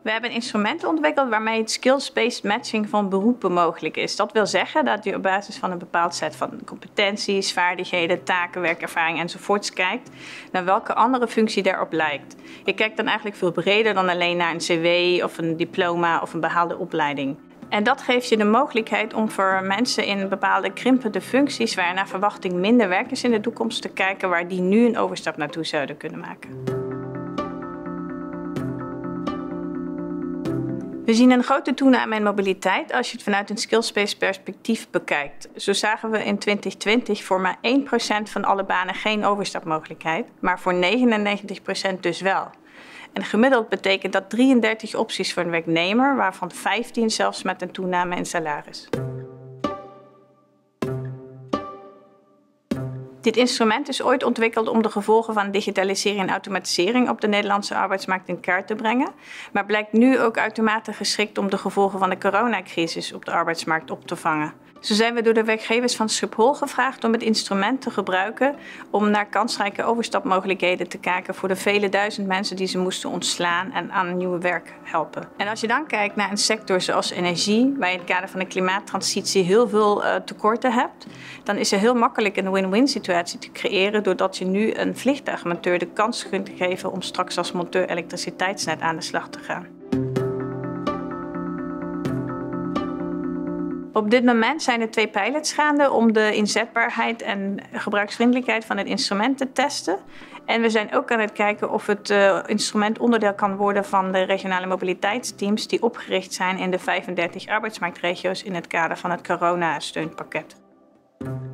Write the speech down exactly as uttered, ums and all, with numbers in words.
We hebben instrumenten ontwikkeld waarmee het skills-based matching van beroepen mogelijk is. Dat wil zeggen dat je op basis van een bepaald set van competenties, vaardigheden, taken, werkervaring enzovoorts kijkt naar welke andere functie daarop lijkt. Je kijkt dan eigenlijk veel breder dan alleen naar een cv of een diploma of een behaalde opleiding. En dat geeft je de mogelijkheid om voor mensen in bepaalde krimpende functies waar naar verwachting minder werkers in de toekomst te kijken waar die nu een overstap naartoe zouden kunnen maken. We zien een grote toename in mobiliteit als je het vanuit een skills-based perspectief bekijkt. Zo zagen we in twintig twintig voor maar één procent van alle banen geen overstapmogelijkheid, maar voor negenennegentig procent dus wel. En gemiddeld betekent dat drieëndertig opties voor een werknemer, waarvan vijftien zelfs met een toename in salaris. Dit instrument is ooit ontwikkeld om de gevolgen van digitalisering en automatisering op de Nederlandse arbeidsmarkt in kaart te brengen, maar blijkt nu ook uitermate geschikt om de gevolgen van de coronacrisis op de arbeidsmarkt op te vangen. Zo zijn we door de werkgevers van Schiphol gevraagd om het instrument te gebruiken om naar kansrijke overstapmogelijkheden te kijken voor de vele duizend mensen die ze moesten ontslaan en aan nieuw werk helpen. En als je dan kijkt naar een sector zoals energie, waar je in het kader van de klimaattransitie heel veel uh, tekorten hebt, dan is er heel makkelijk een win-win situatie te creëren doordat je nu een vliegtuigmonteur de kans kunt geven om straks als monteur elektriciteitsnet aan de slag te gaan. Op dit moment zijn er twee pilots gaande om de inzetbaarheid en gebruiksvriendelijkheid van het instrument te testen. En we zijn ook aan het kijken of het uh, instrument onderdeel kan worden van de regionale mobiliteitsteams die opgericht zijn in de vijfendertig arbeidsmarktregio's in het kader van het corona-steunpakket.